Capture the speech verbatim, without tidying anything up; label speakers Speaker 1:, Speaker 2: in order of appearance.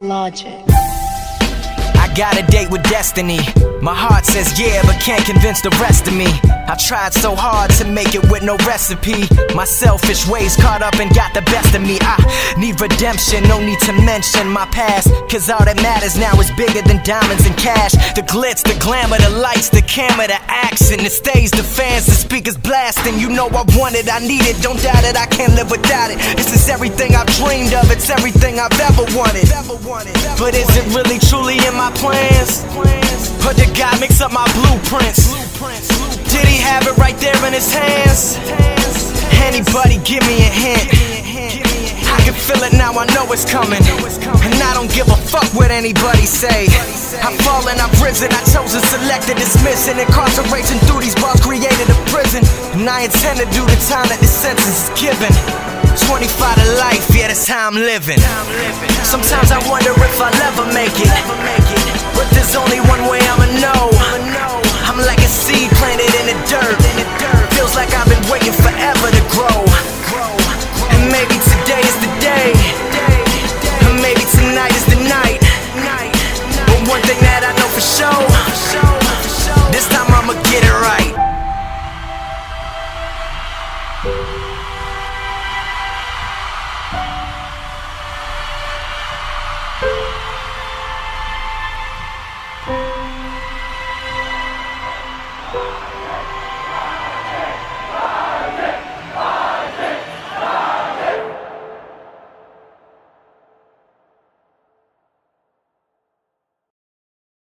Speaker 1: Logic.
Speaker 2: I got a date with destiny. My heart says yeah, but can't convince the rest of me. I tried so hard to make it with no recipe. My selfish ways caught up and got the best of me. I need redemption, no need to mention my past, cause all that matters now is bigger than diamonds and cash. The glitz, the glamour, the lights, the camera, the action, the stage, the fans, the speakers blasting. You know I want it, I need it, don't doubt it, I can't live without it. This is everything I've dreamed of, it's everything I've ever wanted. But is it really truly in my plans? Or did God mix up my blueprints? Did he have it right there in his hands? Anybody give me a hint? I can feel it now, I know it's coming. And I don't give a fuck what anybody say. I've fallen, I've risen, I chose to select and dismiss. And incarceration through these bars created a prison. And I intend to do the time that this sentence is given. Twenty-five to life, yeah, that's how I'm living. Sometimes I wonder if I'll ever make it, but there's only one way I'ma know. I'm like a seed planted in the dirt.